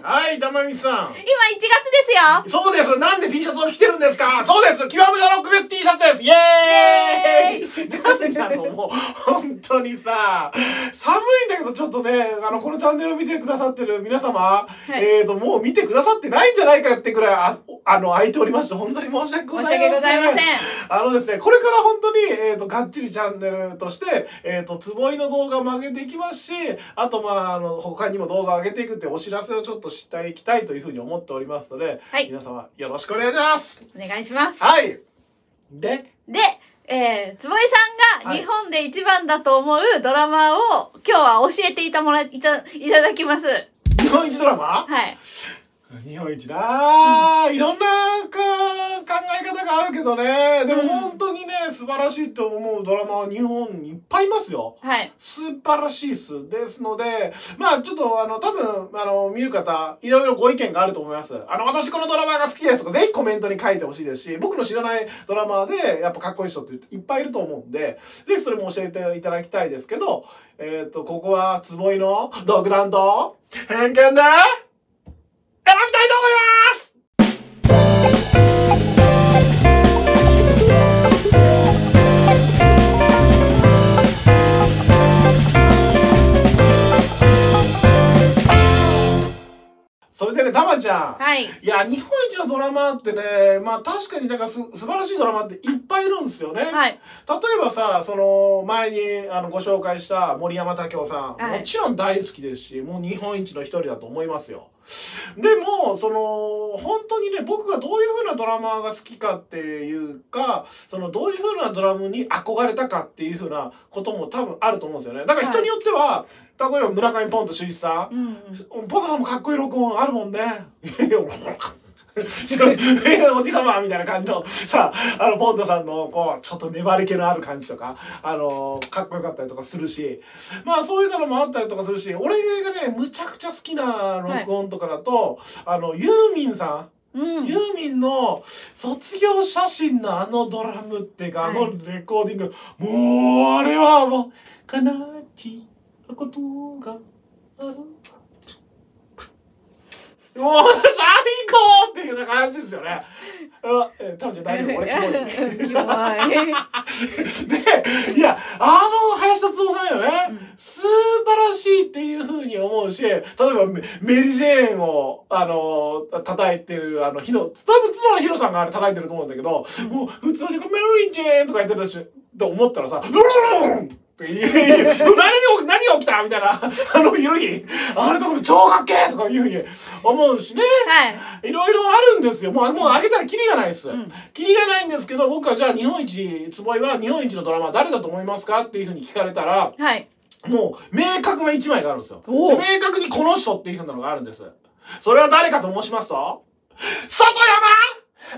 はい、玉美さん。 今1月ですよ。 そうです。なんで T シャツを着てるんですか？そうです。極めのロックフェス T シャツです。イエーイなんなのもう、本当にさ、寒いんだけどちょっとね、このチャンネルを見てくださってる皆様、はい、もう見てくださってないんじゃないかってくらい、空いておりまして、本当に申し訳ございません。 申し訳ございません。 ですね、これから本当に、がっちりチャンネルとして、つぼいの動画も上げていきますし、あと、他にも動画を上げていくっていうお知らせをちょっとしていきたいというふうに思っておりますので、はい、皆様よろしくお願いします。 お願いします。 はい。で、 坪井さんが日本で一番だと思うドラマを今日は教えていただきます。 日本一ドラマ？ はい。 日本一な、いろんな考え方があるけどね。でも本当にね、素晴らしいと思うドラマは日本にいっぱいいますよ。 はい。 素晴らしいっす。ですので、ちょっと多分、見る方、いろいろご意見があると思います。私このドラマが好きですとか、ぜひコメントに書いてほしいですし、僕の知らないドラマで、やっぱかっこいい人っていっぱいいると思うんで、ぜひそれも教えていただきたいですけど、ここは坪井の独断と偏見で、選びたいと思います。それでね、たまちゃん。 はい。 いや、日本一のドラマってね、確かになんか素晴らしいドラマっていっぱいいるんですよね。はい。例えばさ、前にご紹介した森山武夫さん。はい、もちろん大好きですし、もう日本一の一人だと思いますよ。でも、本当にね、僕がどういう風なドラマが好きかっていうか、どういう風なドラマに憧れたかっていう風なことも多分あると思うんですよね。だから人によっては、例えば村上ポント秀一さん、ポントさんもかっこいい録音あるもんね。おじさまみたいな感じのさ、ポントさんのちょっと粘り気のある感じとか、かっこよかったりとかするし、そういうのもあったりとかするし、俺がね、むちゃくちゃ好きな録音とかだと、ユーミンさん、ユーミンの卒業写真のドラムっていうか、レコーディング、もう、あれはもう、悲しいことがある。もう最高っていうような感じですよね。多分じゃ大丈夫。俺キモい。で、いや、林達夫さんよね、素晴らしいっていう風に思うし、例えばメリー・ジェーンを、叩いてる、多分角野ひろさんが叩いてると思うんだけど、もう普通にメリー・ジェーンとか言ってたし、と思ったらさ、何が起きたみたいな、昼に、あれとかも超かっけーとかいうふうに思うしね。はい。いろいろあるんですよ。もうあげたらキリがないです。キリがないんですけど、僕はじゃあ日本一、坪井は日本一のドラマは誰だと思いますかっていうふうに聞かれたら、はい。もう、明確な一枚があるんですよ。明確にこの人っていうふうなのがあるんです。それは誰かと申しますと、外山明！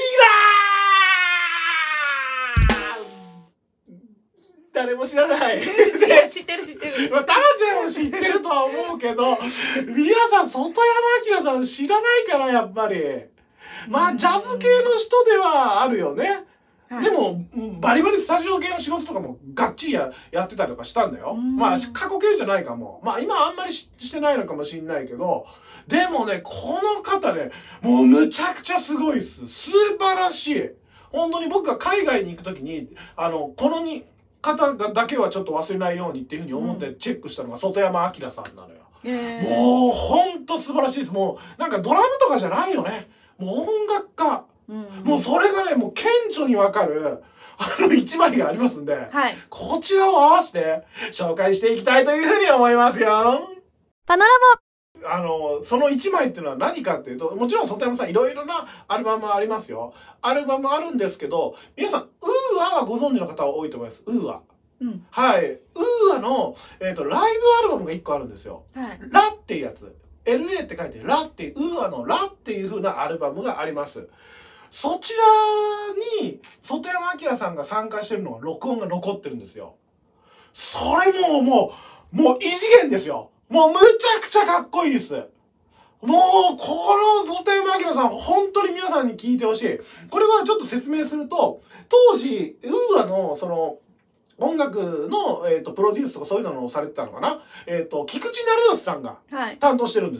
誰も知らない。 知ってる。 タマちゃんも知ってるとは思うけど、皆さん、外山明さん知らないから、やっぱり。ジャズ系の人ではあるよね。でも、バリバリスタジオ系の仕事とかもがっちりやってたりとかしたんだよ。過去形じゃないかも。今あんまりしてないのかもしんないけど、でもね、この方ね、もうむちゃくちゃすごいっす。素晴らしい。本当に僕が海外に行くときに、この方だけはちょっと忘れないようにっていうふうに思ってチェックしたのが外山明さんなのよ。もうほんと素晴らしいです。もうなんかドラムとかじゃないよね。もう音楽家。もうそれがね、もう顕著にわかる一枚がありますんで、はい、こちらを合わせて紹介していきたいというふうに思いますよ。 パノラマその一枚っていうのは何かっていうと、もちろん外山さんいろいろなアルバムありますよ。アルバムあるんですけど、皆さん、ウーアはご存知の方は多いと思います。ウーア。はい。ウーアの、ライブアルバムが1個あるんですよ。はい、ラっていうやつ。LA って書いて、ラっていう、ウーアのラっていう風なアルバムがあります。そちらに、外山明さんが参加してるのが、録音が残ってるんですよ。それもう異次元ですよ。もうむちゃくちゃかっこいいです。もう、この外山明さん、本当に皆さんに聞いてほしい。これはちょっと説明すると、当時、ウーアの、音楽の、プロデュースとかそういうのをされてたのかな。菊池成吉さんが担当してるんですよ。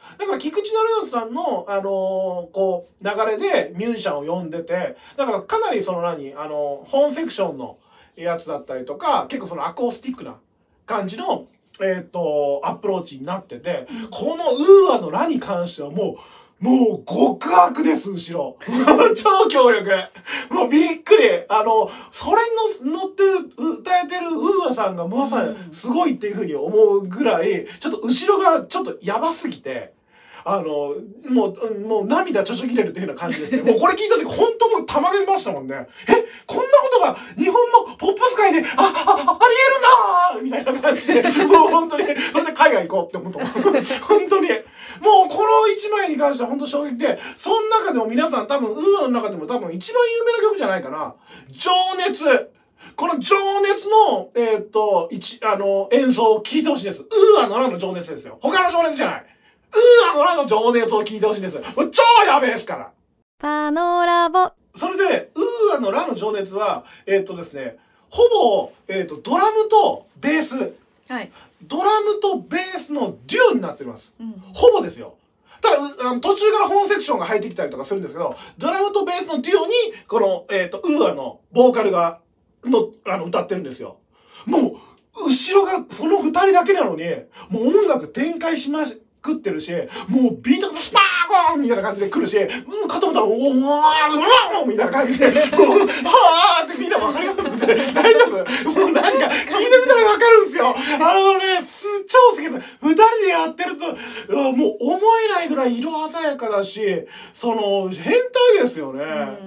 だから菊池成吉さんの、こう、流れでミュージシャンを呼んでて、だからかなりその本セクションのやつだったりとか、結構そのアコースティックな感じの、アプローチになってて、このウーアのラに関してはもう極悪です、後ろ。超強力。もうびっくり。それに乗って歌えてるウーアさんがまさにすごいっていう風に思うぐらい、ちょっと後ろがちょっとやばすぎて、もう涙ちょちょぎれるっていうような感じですね。もうこれ聞いた時本当僕たまげましたもんね。こんなことが日本のポップス界で、ありえるなーみたいな感じで、もう本当に、それで海外行こうって思った。本当に。もうこの一枚に関しては本当衝撃で、その中でも皆さん多分、ウーアの中でも多分一番有名な曲じゃないかな。情熱。この情熱の、演奏を聴いてほしいです。ウーアのラの情熱ですよ。他の情熱じゃない。ウーアのラの情熱を聴いてほしいです。もう超やべえですから。 パノラボ。 それで、ウーアのラの情熱は、ですね、ほぼ、ドラムとベース。 はい。 ドラムとベースのデュオになってます。ほぼですよ。ただ、途中から本セクションが入ってきたりとかするんですけど、ドラムとベースのデュオに、この、ウーアのボーカルが、歌ってるんですよ。もう、後ろがその二人だけなのに、もう音楽展開しまくってるし、もうビートがスパーンみたいな感じで来るし、かと思ったら、おーみたいな感じで、もう、はーってみんなわかります大丈夫もうなんか、聞いてみたらわかるんですよ。超好きです。二人でやってると、もう思えないぐらい色鮮やかだし、変態ですよね。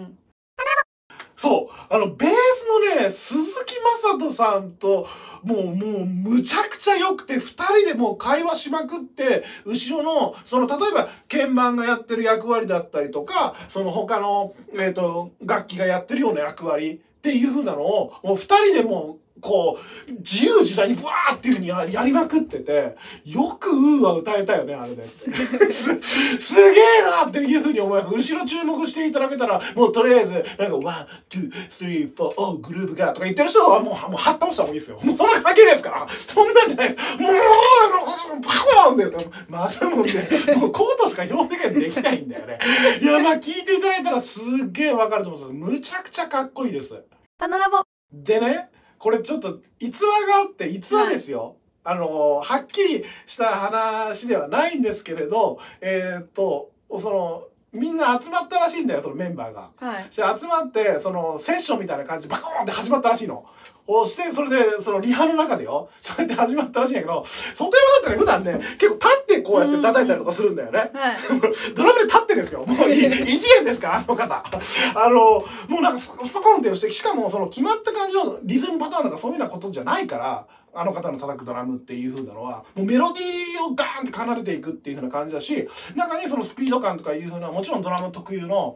そう。ベースのね、鈴木雅人さんと、もう、むちゃくちゃ良くて、二人でもう会話しまくって、後ろの、例えば、鍵盤がやってる役割だったりとか、他の、楽器がやってるような役割っていう風なのを、もう二人でもう、こう、自由自在にブワーっていう風にやりまくってて、よくウーは歌えたよね、あれで。すげえなっていう風に思います。後ろ注目していただけたら、もうとりあえず、なんか、ワン、ツー、スリー、フォー、おー、グルーブが、とか言ってる人はもうはっ倒した方がいいですよ。もうそんな関係ないですから。そんなんじゃないです。もう、パコーンで、まずもんで、もうコートしか表現できないんだよね。いや、聞いていただいたらすっげえわかると思うんです。むちゃくちゃかっこいいです。 パノラボ。 でね、これちょっと逸話があって、逸話ですよ。はっきりした話ではないんですけれど、みんな集まったらしいんだよ、そのメンバーが。 はい。 そして集まって、セッションみたいな感じでバコーンって始まったらしいの。をして、それで、リハの中でよ、そうやって始まったらしいんやけど、外山だったら普段ね、結構立ってこうやって叩いたりとかするんだよね。 はい。 ドラムで立ってるんですよ。もう異次元ですから、あの方。もうなんかスパコンって押して、しかも決まった感じのリズムパターンとかそういうようなことじゃないから、あの方の叩くドラムっていう風なのは、もうメロディーをガーンって奏でていくっていう風な感じだし、中にスピード感とかいう風な、もちろんドラム特有の、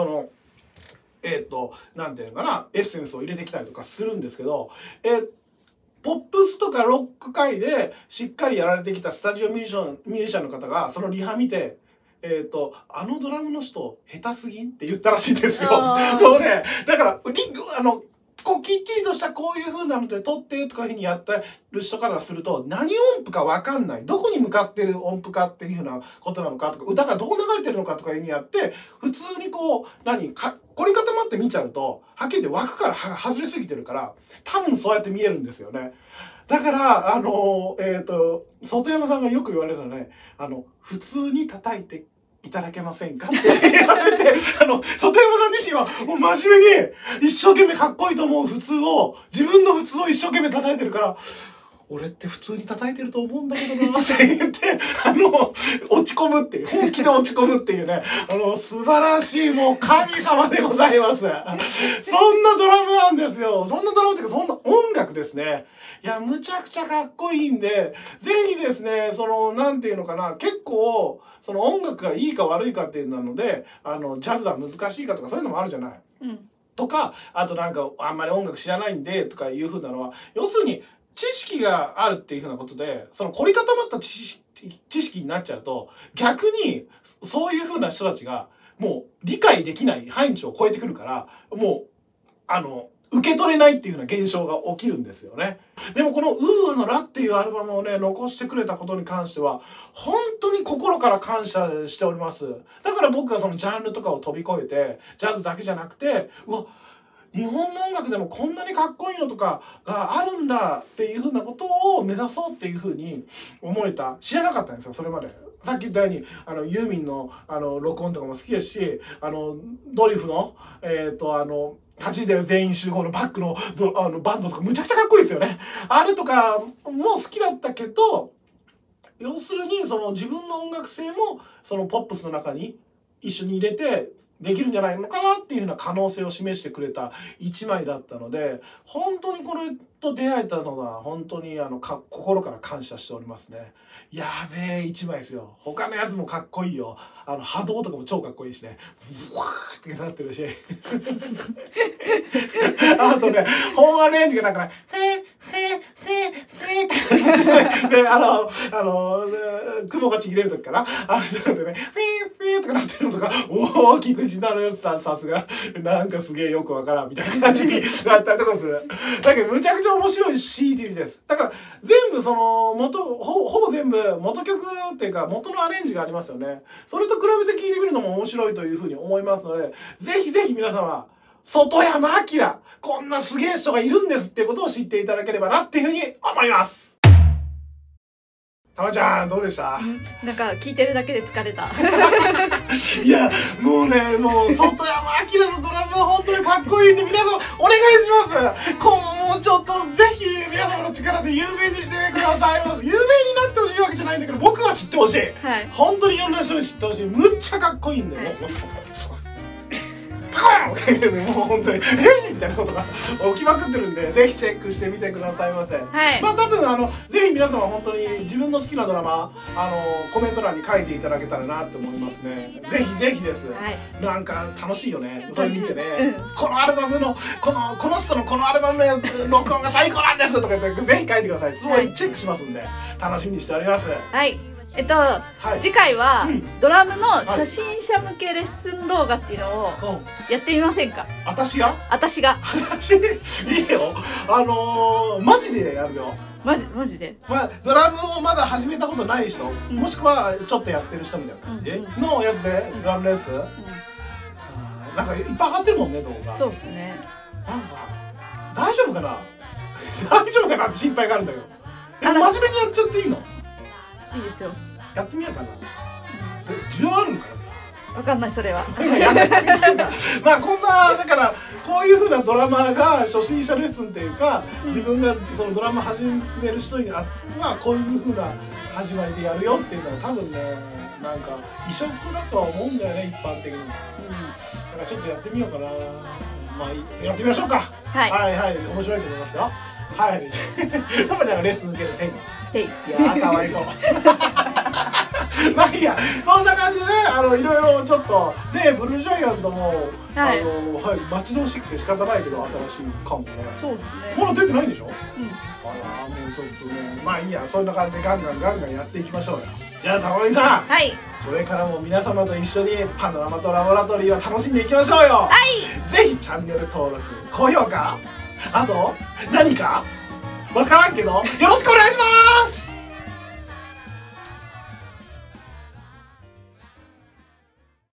なんていうのかな、エッセンスを入れてきたりとかするんですけど、ポップスとかロック界でしっかりやられてきたスタジオミュージシャンの方が、そのリハ見て、あのドラムの人、下手すぎんって言ったらしいんですよ。もうね、だから、こうきっちりとしたこういう風なので撮ってとかいう風にやってる人からすると、何音符かわかんない。どこに向かってる音符かっていう風なことなのかとか、歌がどう流れてるのかとかいう風にやって、普通に凝り固まって見ちゃうと、はっきり言って枠から外れすぎてるから、多分そうやって見えるんですよね。だから、外山さんがよく言われるのはね、普通に叩いていただけませんかって言われて、外山さん自身はもう真面目に一生懸命かっこいいと思う普通を、自分の普通を一生懸命叩いてるから、俺って普通に叩いてると思うんだけどなって言って、落ち込むっていう、本気で落ち込むっていうね、素晴らしいもう神様でございます。そんなドラムなんですよ。そんなドラムっていうか、そんな音楽ですね。いや、むちゃくちゃかっこいいんで、ぜひですね、なんていうのかな、結構、音楽がいいか悪いかっていうので、ジャズは難しいかとかそういうのもあるじゃない。 うん。 とか、あとなんか、あんまり音楽知らないんで、とかいう風なのは、要するに、知識があるっていう風なことで、凝り固まった知識になっちゃうと、逆に、そういう風な人たちが、もう理解できない範疇を超えてくるから、もう、 受け取れないっていうような現象が起きるんですよね。でもこのウーアのラっていうアルバムをね、残してくれたことに関しては、本当に心から感謝しております。だから僕はそのジャンルとかを飛び越えて、ジャズだけじゃなくて、うわ、日本の音楽でもこんなにかっこいいのとかがあるんだっていうふうなことを目指そうっていうふうに思えた。知らなかったんですよ、それまで。さっき言ったように、ユーミンの、録音とかも好きですし、ドリフの、8時だよ全員集合のバックのバンドとかむちゃくちゃかっこいいですよね。あれとかも好きだったけど、要するにその自分の音楽性もそのポップスの中に一緒に入れてできるんじゃないのかなっていうふうな可能性を示してくれた一枚だったので、本当にこれと出会えたのは本当に心から感謝しておりますね。やべえ一枚ですよ。他のやつもかっこいいよ。波動とかも超かっこいいしね。うわーってなってるし。あとね、本アレンジがだからフェってで雲がちぎれる時かな、あれでねフェとかなってるのとか、大きく口なるやつさすがなんかすげえよくわからんみたいな感じになったりとかする。だけどむちゃくちゃ面白い CD です。だから全部そのほぼ全部元曲っていうか元のアレンジがありますよね。それと比べて聴いてみるのも面白いというふうに思いますので、ぜひぜひ皆様外山明、こんなすげえ人がいるんですっていうことを知っていただければなっていうふうに思います。たまちゃんどうでした？ なんか聞いてるだけで疲れた。 いやもうね、もう外山明のドラムは本当にかっこいいんで、皆様お願いします。もうちょっとぜひ皆様の力で有名にしてください。有名になってほしいわけじゃないんだけど、僕は知ってほしい、はい、本当にいろんな人に知ってほしい。むっちゃかっこいいんで、はい、もう本当にみたいなことが起きまくってるんで、ぜひチェックしてみてくださいませ。はい、まあ多分ぜひ皆様本当に自分の好きなドラマコメント欄に書いていただけたらなって思いますね。ぜひぜひです。はい、なんか楽しいよね。それ見てね、このアルバムのこの人のこのアルバムの録音が最高なんですとか言ってぜひ書いてください。すごいチェックしますんで楽しみにしております。 はい。はい、次回は、ドラムの初心者向けレッスン動画っていうのをやってみませんか？ 私がいいよ。マジでやるよ。マジで、まあ、ドラムをまだ始めたことない人、もしくはちょっとやってる人みたいな感じのやつでドラムレッスン、なんかいっぱい上がってるもんね動画。そうですね。なんか大丈夫かな大丈夫かなって心配があるんだけど、真面目にやっちゃっていいの？いいですよ。やってみようかな。需要あるのかな。わかんないそれは。まあこんなだからこういう風なドラマーが初心者レッスンっていうか、自分がそのドラマ始める人にはこういう風な始まりでやるよっていうのは多分ね、なんか異色だとは思うんだよね、一般的に。だからちょっとやってみようかな。まあやってみましょうか。はいはい面白いと思いますよ。はい。タマちゃんがレッスン受ける点。いやかわいそう。まあいいや、そんな感じでね、いろいろちょっとね、ブルージャイアントも待ち遠しくて仕方ないけど、新しい感もね。そうですね。まだ出てないんでしょ？あらもうちょっとね、まあいいや、そんな感じでガンガンやっていきましょうよ。じゃあたまみさん、はい、これからも皆様と一緒にパノラマとラボラトリーを楽しんでいきましょうよ。はい、ぜひチャンネル登録、高評価、あと何かわからんけどよろしくお願いします。